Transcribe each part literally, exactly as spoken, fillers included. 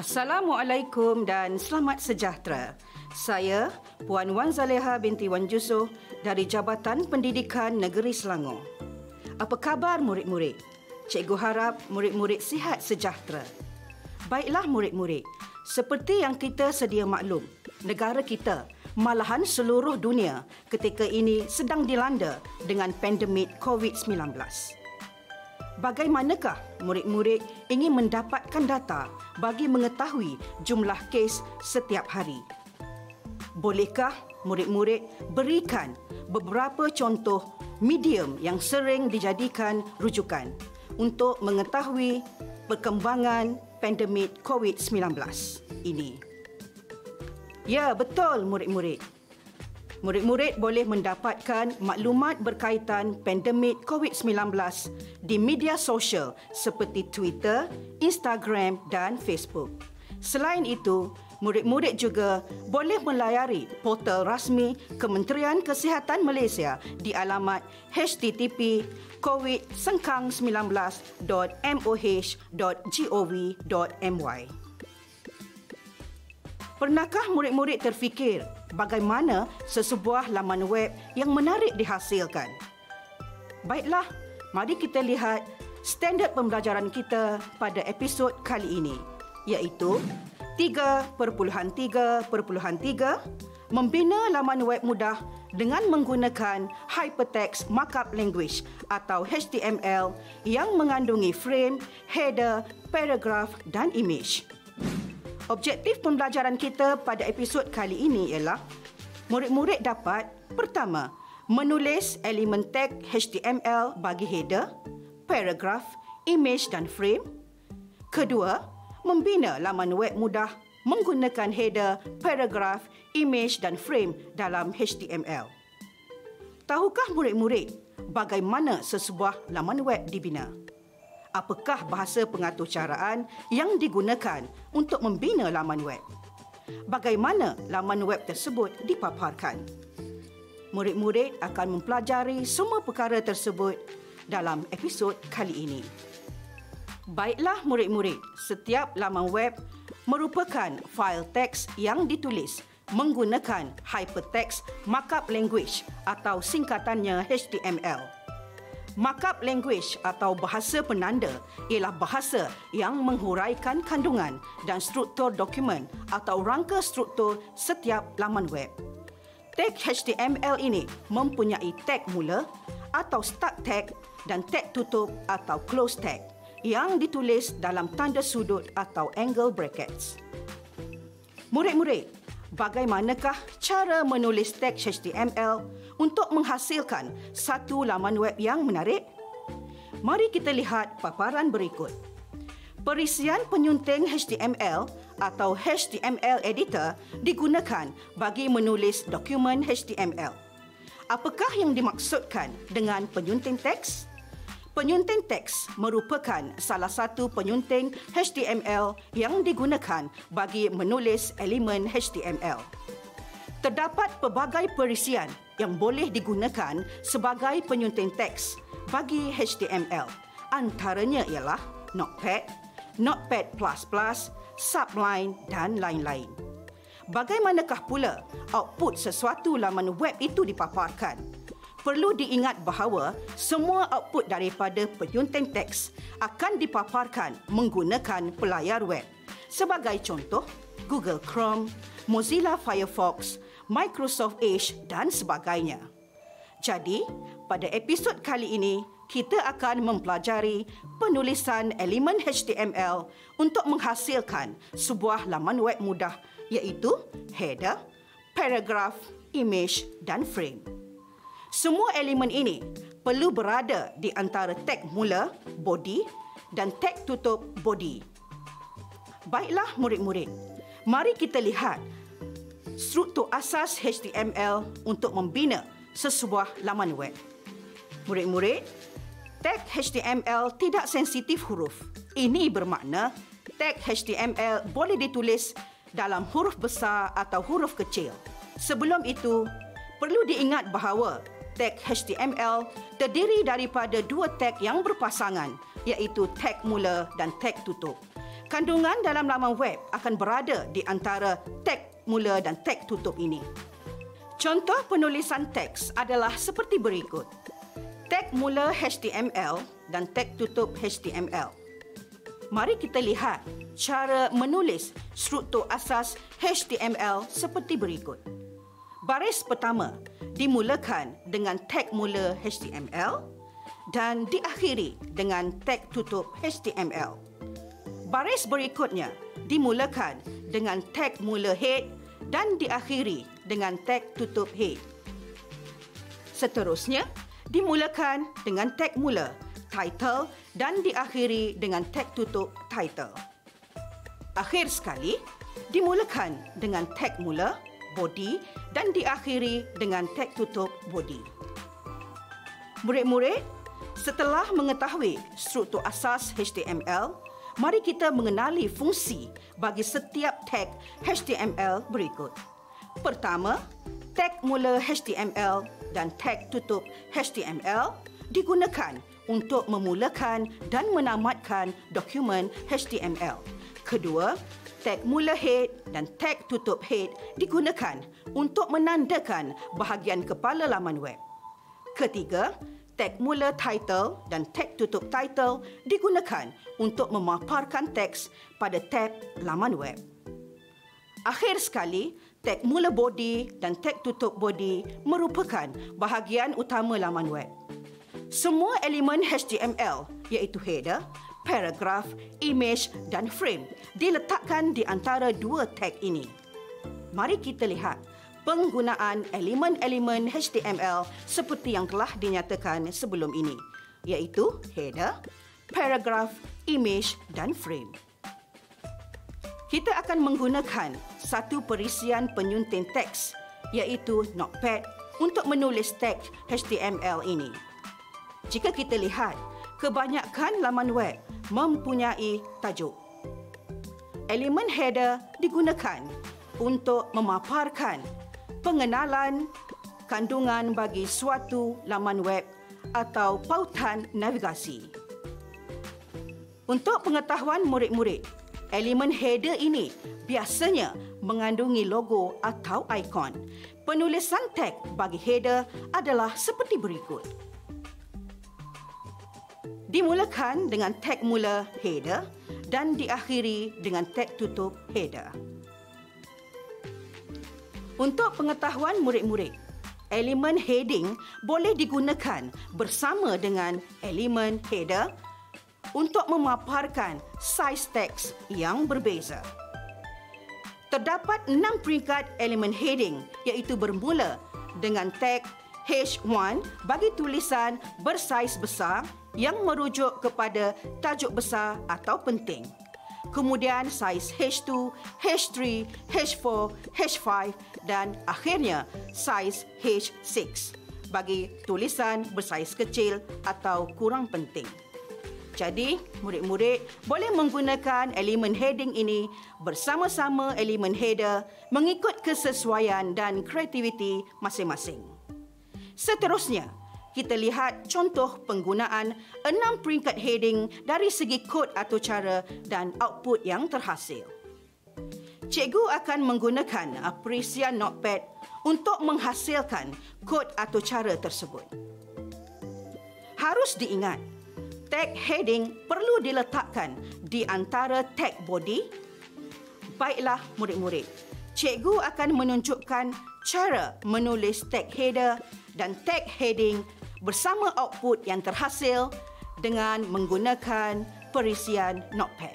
Assalamualaikum dan selamat sejahtera. Saya Puan Wan Zaleha binti Wan Jusoh dari Jabatan Pendidikan Negeri Selangor. Apa khabar murid-murid? Cikgu harap murid-murid sihat sejahtera. Baiklah murid-murid, seperti yang kita sedia maklum, negara kita, malahan seluruh dunia ketika ini sedang dilanda dengan pandemik covid sembilan belas. Bagaimanakah murid-murid ingin mendapatkan data bagi mengetahui jumlah kes setiap hari? Bolehkah murid-murid berikan beberapa contoh medium yang sering dijadikan rujukan untuk mengetahui perkembangan pandemik covid sembilan belas ini? Ya, betul murid-murid. Murid-murid boleh mendapatkan maklumat berkaitan pandemik covid sembilan belas di media sosial seperti Twitter, Instagram dan Facebook. Selain itu, murid-murid juga boleh melayari portal rasmi Kementerian Kesihatan Malaysia di alamat h t t p covid sembilan belas dot m o h dot gov dot m y. Pernahkah murid-murid terfikir bagaimana sesebuah laman web yang menarik dihasilkan? Baiklah, mari kita lihat standard pembelajaran kita pada episod kali ini, iaitu tiga titik tiga titik tiga membina laman web mudah dengan menggunakan Hypertext Markup Language atau H T M L yang mengandungi frame, header, paragraf dan image. Objektif pembelajaran kita pada episod kali ini ialah murid-murid dapat pertama, menulis elemen tag H T M L bagi header, paragraf, image dan frame. Kedua, membina laman web mudah menggunakan header, paragraf, image dan frame dalam H T M L. Tahukah murid-murid bagaimana sesebuah laman web dibina? Apakah bahasa pengaturcaraan yang digunakan untuk membina laman web? Bagaimana laman web tersebut dipaparkan? Murid-murid akan mempelajari semua perkara tersebut dalam episod kali ini. Baiklah murid-murid, setiap laman web merupakan fail teks yang ditulis menggunakan Hypertext Markup Language atau singkatannya H T M L. Markup language atau bahasa penanda ialah bahasa yang menghuraikan kandungan dan struktur dokumen atau rangka struktur setiap laman web. Tag H T M L ini mempunyai tag mula atau start tag dan tag tutup atau close tag yang ditulis dalam tanda sudut atau angle brackets. Murid-murid, bagaimanakah cara menulis tag H T M L untuk menghasilkan satu laman web yang menarik? Mari kita lihat paparan berikut. Perisian penyunting H T M L atau H T M L editor digunakan bagi menulis dokumen H T M L. Apakah yang dimaksudkan dengan penyunting teks? Penyunting teks merupakan salah satu penyunting H T M L yang digunakan bagi menulis elemen H T M L. Terdapat pelbagai perisian yang boleh digunakan sebagai penyunting teks bagi H T M L. Antaranya ialah Notepad, Notepad plus plus, Subline dan lain-lain. Bagaimanakah pula output sesuatu laman web itu dipaparkan? Perlu diingat bahawa semua output daripada penyunting teks akan dipaparkan menggunakan pelayar web. Sebagai contoh, Google Chrome, Mozilla Firefox, Microsoft Edge dan sebagainya. Jadi, pada episod kali ini, kita akan mempelajari penulisan elemen H T M L untuk menghasilkan sebuah laman web mudah, iaitu header, paragraf, image dan frame. Semua elemen ini perlu berada di antara tag mula, body dan tag tutup, body. Baiklah murid-murid, mari kita lihat struktur asas H T M L untuk membina sesebuah laman web. Murid-murid, tag H T M L tidak sensitif huruf. Ini bermakna tag H T M L boleh ditulis dalam huruf besar atau huruf kecil. Sebelum itu, perlu diingat bahawa tag H T M L terdiri daripada dua tag yang berpasangan, iaitu tag mula dan tag tutup. Kandungan dalam laman web akan berada di antara tag mula dan tag tutup ini. Contoh penulisan teks adalah seperti berikut. Tag mula H T M L dan tag tutup H T M L. Mari kita lihat cara menulis struktur asas H T M L seperti berikut. Baris pertama dimulakan dengan tag mula H T M L dan diakhiri dengan tag tutup H T M L. Baris berikutnya dimulakan dengan tag mula head dan diakhiri dengan tag tutup head. Seterusnya, dimulakan dengan tag mula title dan diakhiri dengan tag tutup title. Akhir sekali, dimulakan dengan tag mula body dan diakhiri dengan tag tutup body. Murid-murid, setelah mengetahui struktur asas H T M L, mari kita mengenali fungsi bagi setiap tag H T M L berikut. Pertama, tag mula H T M L dan tag tutup H T M L digunakan untuk memulakan dan menamatkan dokumen H T M L. Kedua, tag mula head dan tag tutup head digunakan untuk menandakan bahagian kepala laman web. Ketiga, tag mula title dan tag tutup title digunakan untuk memaparkan teks pada tab laman web. Akhir sekali, tag mula body dan tag tutup body merupakan bahagian utama laman web. Semua elemen H T M L iaitu header, paragraf, image dan frame diletakkan di antara dua tag ini. Mari kita lihat penggunaan elemen-elemen H T M L seperti yang telah dinyatakan sebelum ini, iaitu header, paragraf, image dan frame. Kita akan menggunakan satu perisian penyunting teks, iaitu Notepad, untuk menulis teks H T M L ini. Jika kita lihat, kebanyakan laman web mempunyai tajuk. Elemen header digunakan untuk memaparkan pengenalan kandungan bagi suatu laman web atau pautan navigasi. Untuk pengetahuan murid-murid, elemen header ini biasanya mengandungi logo atau ikon. Penulisan tag bagi header adalah seperti berikut. Dimulakan dengan tag mula header dan diakhiri dengan tag tutup header. Untuk pengetahuan murid-murid, elemen heading boleh digunakan bersama dengan elemen header untuk memaparkan saiz teks yang berbeza. Terdapat enam peringkat elemen heading iaitu bermula dengan tag H satu bagi tulisan bersaiz besar yang merujuk kepada tajuk besar atau penting. Kemudian saiz H dua, H tiga, H empat, H lima dan akhirnya saiz H enam bagi tulisan bersaiz kecil atau kurang penting. Jadi, murid-murid boleh menggunakan elemen heading ini bersama-sama elemen header mengikut kesesuaian dan kreativiti masing-masing. Seterusnya, kita lihat contoh penggunaan enam peringkat heading dari segi kod atau cara dan output yang terhasil. Cikgu akan menggunakan perisian Notepad untuk menghasilkan kod atau cara tersebut. Harus diingat, tag heading perlu diletakkan di antara tag body. Baiklah murid-murid, cikgu akan menunjukkan cara menulis tag header dan tag heading bersama output yang terhasil dengan menggunakan perisian Notepad.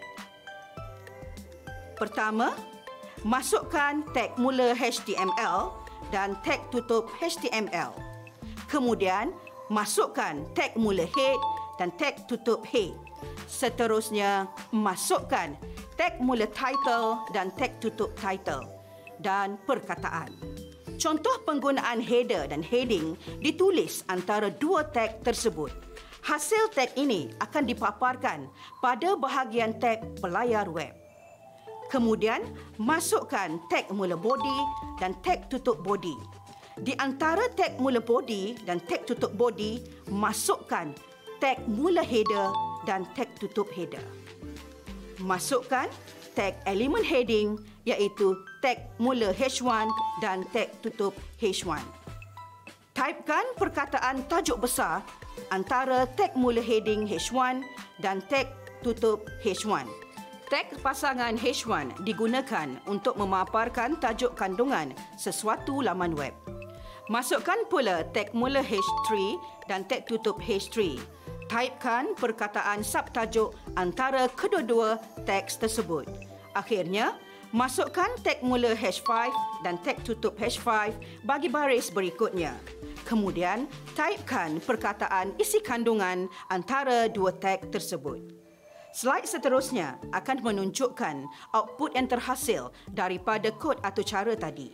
Pertama, masukkan tag mula H T M L dan tag tutup H T M L. Kemudian, masukkan tag mula head dan tag tutup head. Seterusnya, masukkan tag mula title dan tag tutup title dan perkataan. Contoh penggunaan header dan heading ditulis antara dua tag tersebut. Hasil tag ini akan dipaparkan pada bahagian tag pelayar web. Kemudian, masukkan tag mula body dan tag tutup body. Di antara tag mula body dan tag tutup body, masukkan tag mula header dan tag tutup header. Masukkan tag elemen heading iaitu tag mula H satu dan tag tutup H satu. Typekan perkataan tajuk besar antara tag mula heading H satu dan tag tutup H satu. Tag pasangan H satu digunakan untuk memaparkan tajuk kandungan sesuatu laman web. Masukkan pula tag mula H tiga dan tag tutup H tiga. Typekan perkataan subtajuk antara kedua-dua teks tersebut. Akhirnya, masukkan tag mula H lima dan tag tutup H lima bagi baris berikutnya. Kemudian, typekan perkataan isi kandungan antara dua tag tersebut. Slide seterusnya akan menunjukkan output yang terhasil daripada kod atau cara tadi.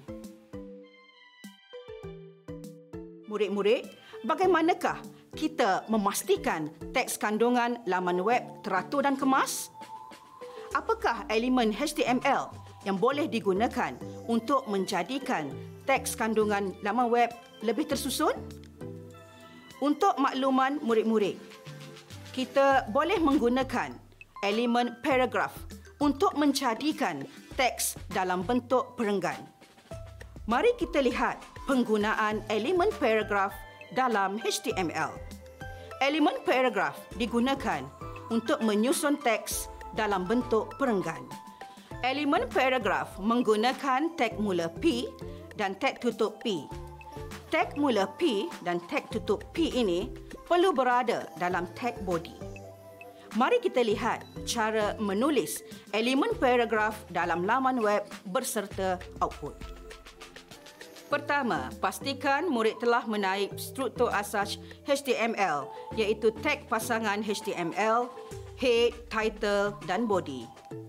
Murid-murid, bagaimanakah kita memastikan teks kandungan laman web teratur dan kemas? Apakah elemen H T M L yang boleh digunakan untuk menjadikan teks kandungan laman web lebih tersusun? Untuk makluman murid-murid, kita boleh menggunakan elemen paragraf untuk menjadikan teks dalam bentuk perenggan. Mari kita lihat penggunaan elemen paragraf dalam H T M L. Elemen paragraf digunakan untuk menyusun teks dalam bentuk perenggan. Elemen paragraf menggunakan tag mula P dan tag tutup P. Tag mula P dan tag tutup P ini perlu berada dalam tag body. Mari kita lihat cara menulis elemen paragraf dalam laman web berserta output. Pertama, pastikan murid telah menaip struktur asas H T M L iaitu tag pasangan H T M L, head, title dan body.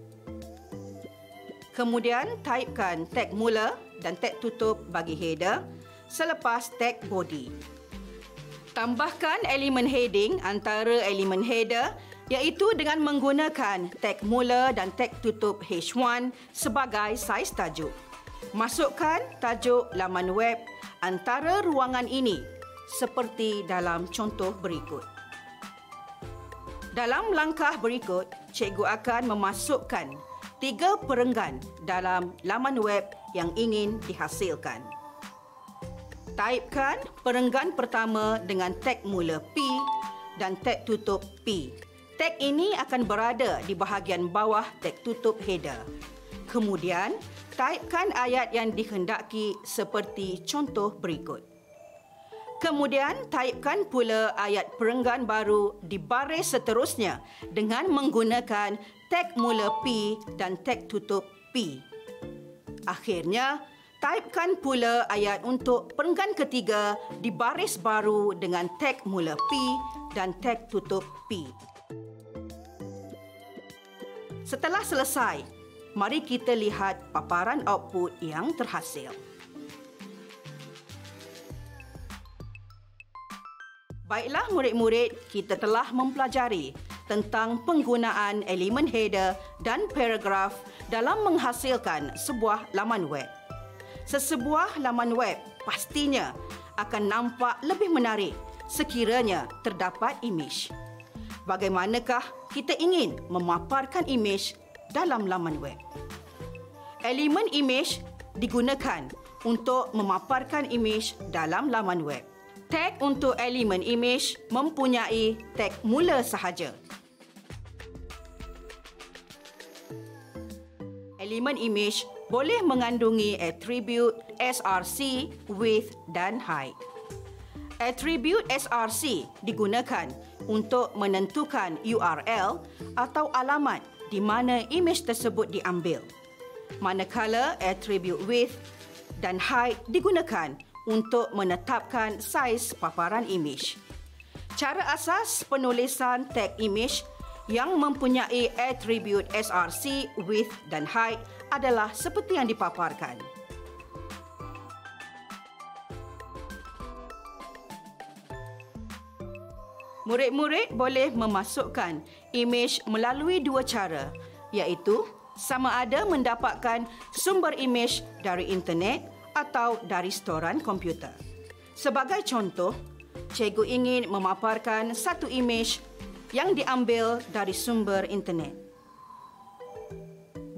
Kemudian, typekan tag mula dan tag tutup bagi header selepas tag body. Tambahkan elemen heading antara elemen header iaitu dengan menggunakan tag mula dan tag tutup H satu sebagai saiz tajuk. Masukkan tajuk laman web antara ruangan ini seperti dalam contoh berikut. Dalam langkah berikut, cikgu akan memasukkan tiga perenggan dalam laman web yang ingin dihasilkan. Typekan perenggan pertama dengan tag mula P dan tag tutup P. Tag ini akan berada di bahagian bawah tag tutup header. Kemudian, typekan ayat yang dikehendaki seperti contoh berikut. Kemudian, typekan pula ayat perenggan baru di baris seterusnya dengan menggunakan tag mula P dan tag tutup P. Akhirnya, typekan pula ayat untuk perenggan ketiga di baris baru dengan tag mula P dan tag tutup P. Setelah selesai, mari kita lihat paparan output yang terhasil. Baiklah murid-murid, kita telah mempelajari tentang penggunaan elemen header dan paragraf dalam menghasilkan sebuah laman web. Sesebuah laman web pastinya akan nampak lebih menarik sekiranya terdapat imej. Bagaimanakah kita ingin memaparkan imej dalam laman web? Elemen imej digunakan untuk memaparkan imej dalam laman web. Tag untuk elemen imej mempunyai tag mula sahaja. Elemen imej boleh mengandungi atribut S R C, width dan height. Atribut S R C digunakan untuk menentukan U R L atau alamat di mana imej tersebut diambil. Manakala atribut width dan height digunakan untuk menetapkan saiz paparan imej. Cara asas penulisan tag imej yang mempunyai atribut S R C, width dan height adalah seperti yang dipaparkan. Murid-murid boleh memasukkan imej melalui dua cara, iaitu sama ada mendapatkan sumber imej dari internet atau dari storan komputer. Sebagai contoh, cikgu ingin memaparkan satu imej yang diambil dari sumber internet.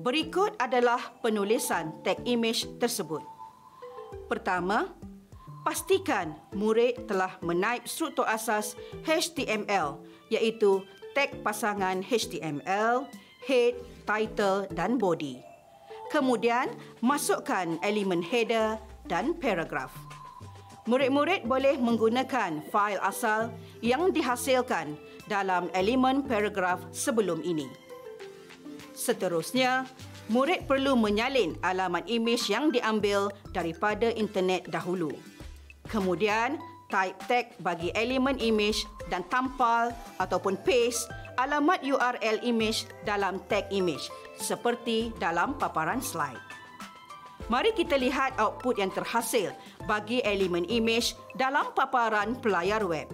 Berikut adalah penulisan tag image tersebut. Pertama, pastikan murid telah menaip struktur asas H T M L iaitu tag pasangan H T M L, head, title dan body. Kemudian, masukkan elemen header dan paragraf. Murid-murid boleh menggunakan fail asal yang dihasilkan dalam elemen paragraf sebelum ini. Seterusnya, murid perlu menyalin alamat imej yang diambil daripada internet dahulu. Kemudian, type tag bagi elemen imej dan tampal ataupun paste alamat U R L imej dalam tag imej seperti dalam paparan slide. Mari kita lihat output yang terhasil bagi elemen imej dalam paparan pelayar web.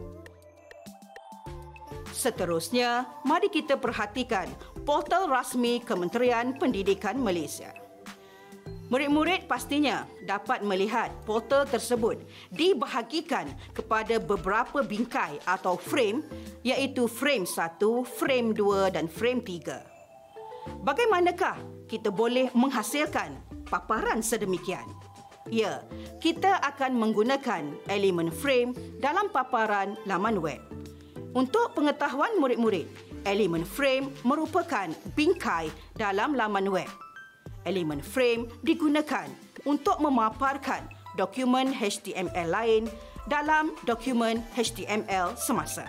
Seterusnya, mari kita perhatikan portal rasmi Kementerian Pendidikan Malaysia. Murid-murid pastinya dapat melihat portal tersebut dibahagikan kepada beberapa bingkai atau frame iaitu frame satu, frame dua dan frame tiga. Bagaimanakah kita boleh menghasilkan paparan sedemikian? Ya, kita akan menggunakan elemen frame dalam paparan laman web. Untuk pengetahuan murid-murid, elemen frame merupakan bingkai dalam laman web. Elemen frame digunakan untuk memaparkan dokumen H T M L lain dalam dokumen H T M L semasa.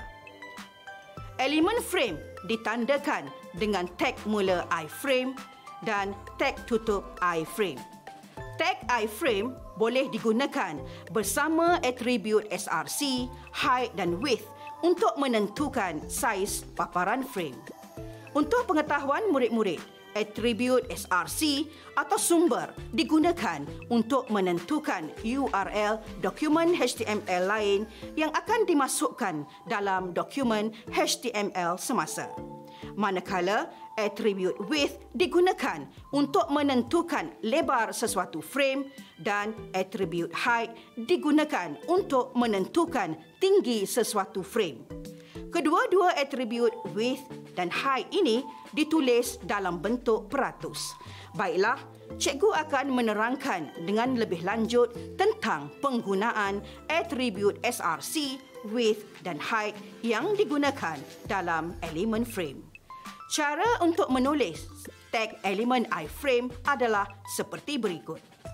Elemen frame ditandakan dengan tag mula iframe dan tag tutup iframe. Tag iframe boleh digunakan bersama atribut S R C, height dan width untuk menentukan saiz paparan frame. Untuk pengetahuan murid-murid, atribut S R C atau sumber digunakan untuk menentukan U R L dokumen H T M L lain yang akan dimasukkan dalam dokumen H T M L semasa. Manakala atribut width digunakan untuk menentukan lebar sesuatu frame dan atribut height digunakan untuk menentukan tinggi sesuatu frame. Kedua-dua atribut width dan height ini ditulis dalam bentuk peratus. Baiklah, cikgu akan menerangkan dengan lebih lanjut tentang penggunaan atribut S R C, width dan height yang digunakan dalam elemen frame. Cara untuk menulis tag elemen iframe adalah seperti berikut.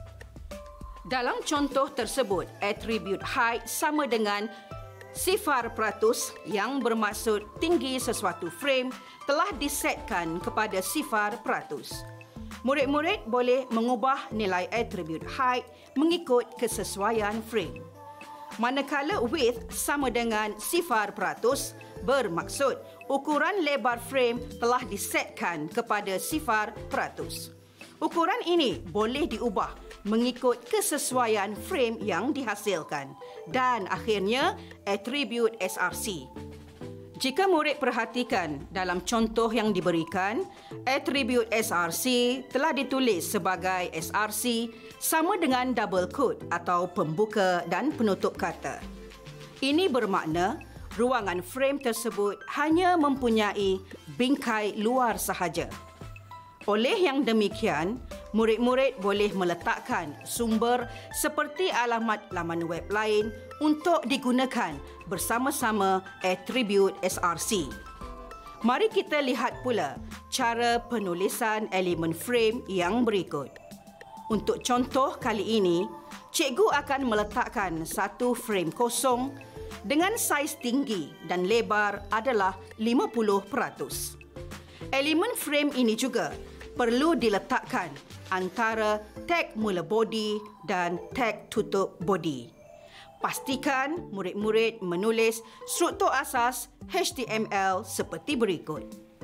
Dalam contoh tersebut, atribut height sama dengan sifar peratus yang bermaksud tinggi sesuatu frame telah disetkan kepada sifar peratus. Murid-murid boleh mengubah nilai atribut height mengikut kesesuaian frame. Manakala width sama dengan sifar peratus, bermaksud ukuran lebar frame telah disetkan kepada sifar peratus. Ukuran ini boleh diubah mengikut kesesuaian frame yang dihasilkan. Dan akhirnya, atribut S R C. Jika murid perhatikan dalam contoh yang diberikan, atribut S R C telah ditulis sebagai S R C sama dengan double quote atau pembuka dan penutup kata. Ini bermakna ruangan frame tersebut hanya mempunyai bingkai luar sahaja. Oleh yang demikian, murid-murid boleh meletakkan sumber seperti alamat laman web lain untuk digunakan bersama-sama atribut S R C. Mari kita lihat pula cara penulisan elemen frame yang berikut. Untuk contoh kali ini, cikgu akan meletakkan satu frame kosong dengan saiz tinggi dan lebar adalah lima puluh peratus. Elemen frame ini juga perlu diletakkan antara tag mula body dan tag tutup body. Pastikan murid-murid menulis struktur asas H T M L seperti berikut.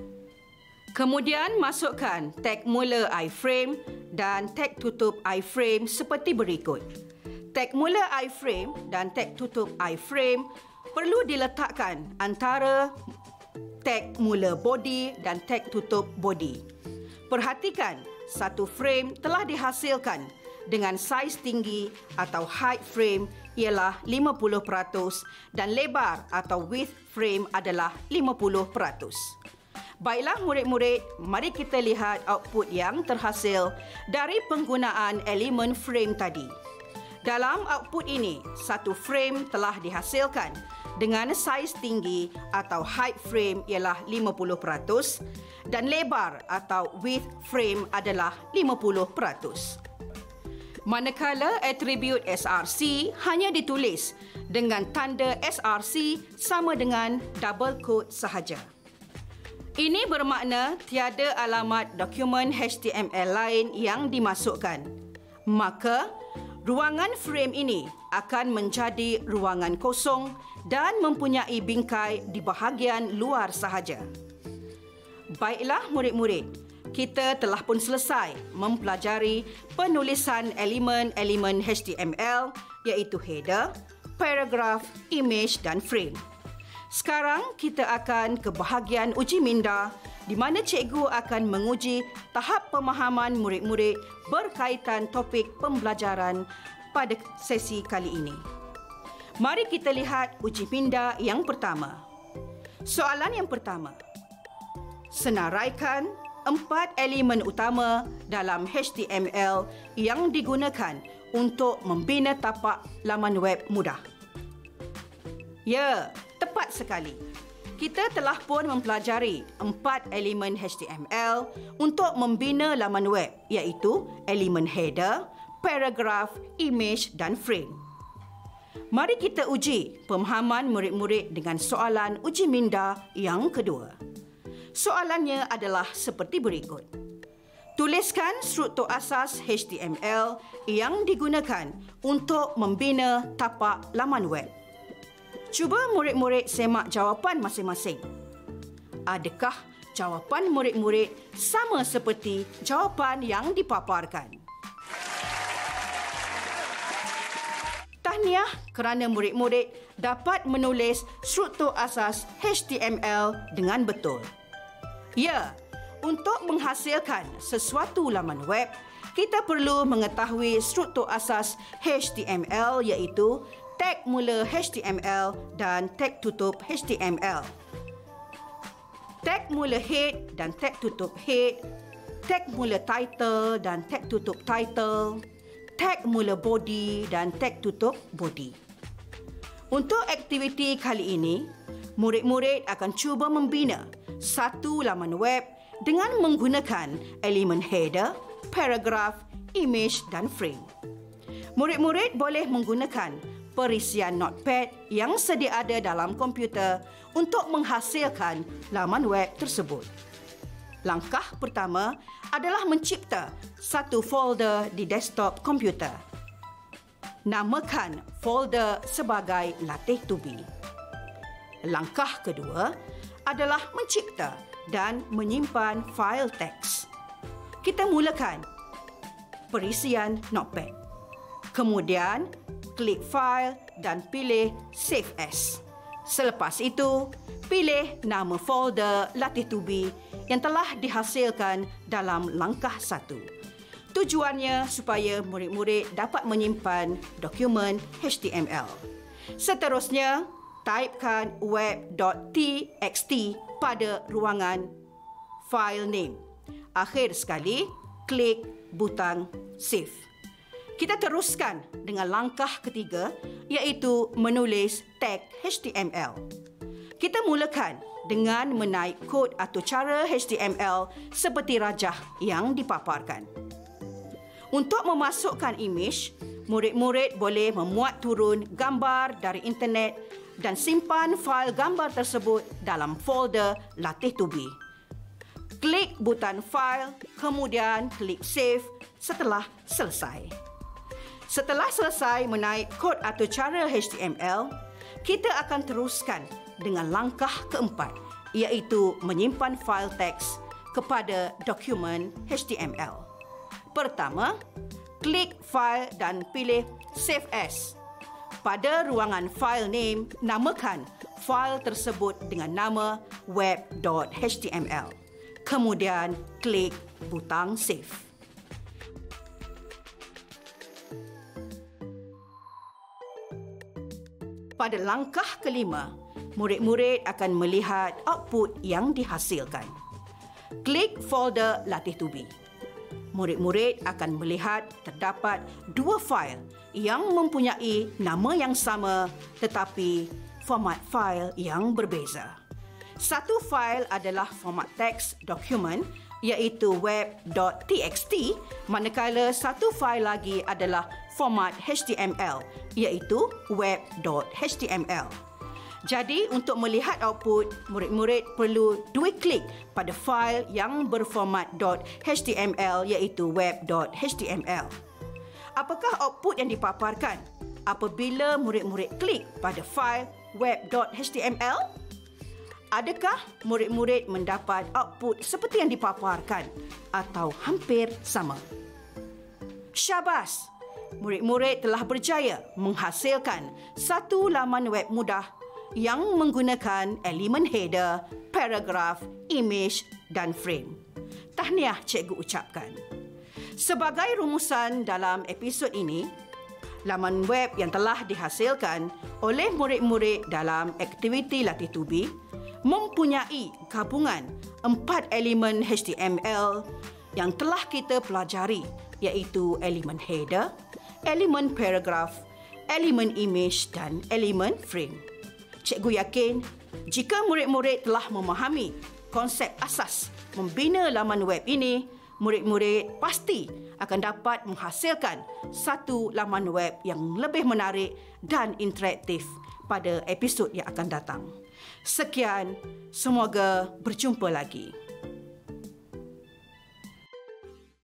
Kemudian masukkan tag mula iframe dan tag tutup iframe seperti berikut. Tag mula iframe dan tag tutup iframe perlu diletakkan antara tag mula body dan tag tutup body. Perhatikan, satu frame telah dihasilkan dengan saiz tinggi atau height frame ialah lima puluh peratus dan lebar atau width frame adalah lima puluh peratus. Baiklah murid-murid, mari kita lihat output yang terhasil dari penggunaan elemen frame tadi. Dalam output ini, satu frame telah dihasilkan dengan saiz tinggi atau height frame ialah lima puluh peratus dan lebar atau width frame adalah lima puluh peratus. Manakala atribut S R C hanya ditulis dengan tanda S R C sama dengan double quote sahaja. Ini bermakna tiada alamat dokumen H T M L lain yang dimasukkan. Maka, ruangan frame ini akan menjadi ruangan kosong dan mempunyai bingkai di bahagian luar sahaja. Baiklah murid-murid, kita telah pun selesai mempelajari penulisan elemen-elemen H T M L iaitu header, paragraf, image dan frame. Sekarang kita akan ke bahagian uji minda di mana cikgu akan menguji tahap pemahaman murid-murid berkaitan topik pembelajaran pada sesi kali ini. Mari kita lihat uji minda yang pertama. Soalan yang pertama. Senaraikan empat elemen utama dalam H T M L yang digunakan untuk membina tapak laman web mudah. Ya, tepat sekali. Kita telah pun mempelajari empat elemen H T M L untuk membina laman web iaitu elemen header, paragraf, image dan frame. Mari kita uji pemahaman murid-murid dengan soalan uji minda yang kedua. Soalannya adalah seperti berikut. Tuliskan struktur asas H T M L yang digunakan untuk membina tapak laman web. Cuba murid-murid semak jawapan masing-masing. Adakah jawapan murid-murid sama seperti jawapan yang dipaparkan? Tahniah kerana murid-murid dapat menulis struktur asas H T M L dengan betul. Ya, untuk menghasilkan sesuatu laman web, kita perlu mengetahui struktur asas H T M L iaitu tag mula H T M L dan tag tutup H T M L. Tag mula head dan tag tutup head, tag mula title dan tag tutup title, tag mula body dan tag tutup body. Untuk aktiviti kali ini, murid-murid akan cuba membina satu laman web dengan menggunakan elemen header, paragraf, image dan frame. Murid-murid boleh menggunakan perisian notepad yang sedia ada dalam komputer untuk menghasilkan laman web tersebut. Langkah pertama adalah mencipta satu folder di desktop komputer. Namakan folder sebagai Latih to Be. Langkah kedua adalah mencipta dan menyimpan fail teks. Kita mulakan perisian notepad. Kemudian, klik File dan pilih Save As. Selepas itu, pilih nama folder Latih to Be yang telah dihasilkan dalam langkah satu. Tujuannya supaya murid-murid dapat menyimpan dokumen H T M L. Seterusnya, typekan web dot t x t pada ruangan file name. Akhir sekali, klik butang Save. Kita teruskan dengan langkah ketiga iaitu menulis tag H T M L. Kita mulakan dengan menaik kod atau cara H T M L seperti rajah yang dipaparkan. Untuk memasukkan image, murid-murid boleh memuat turun gambar dari internet dan simpan fail gambar tersebut dalam folder Latih to Be. Klik butang File, kemudian klik Save setelah selesai. Setelah selesai menaik kod atau cara H T M L, kita akan teruskan dengan langkah keempat, iaitu menyimpan fail teks kepada dokumen H T M L. Pertama, klik File dan pilih Save As. Pada ruangan file name, namakan fail tersebut dengan nama web dot h t m l. Kemudian, klik butang Save. Pada langkah kelima, murid-murid akan melihat output yang dihasilkan. klik folder Latih Tubi. Murid-murid akan melihat terdapat dua fail yang mempunyai nama yang sama tetapi format fail yang berbeza. Satu fail adalah format teks dokumen iaitu web dot t x t, manakala satu fail lagi adalah format H T M L iaitu web dot h t m l. Jadi, untuk melihat output, murid-murid perlu dua klik pada fail yang berformat .html iaitu web dot h t m l. Apakah output yang dipaparkan apabila murid-murid klik pada fail web dot h t m l? Adakah murid-murid mendapat output seperti yang dipaparkan atau hampir sama? Syabas! Murid-murid telah berjaya menghasilkan satu laman web mudah yang menggunakan elemen header, paragraf, image dan frame. Tahniah cikgu ucapkan. Sebagai rumusan dalam episod ini, laman web yang telah dihasilkan oleh murid-murid dalam aktiviti Latih Tubi mempunyai gabungan empat elemen H T M L yang telah kita pelajari iaitu elemen header, elemen paragraf, elemen image dan elemen frame. Cikgu yakin jika murid-murid telah memahami konsep asas membina laman web ini, murid-murid pasti akan dapat menghasilkan satu laman web yang lebih menarik dan interaktif pada episod yang akan datang. Sekian, semoga berjumpa lagi.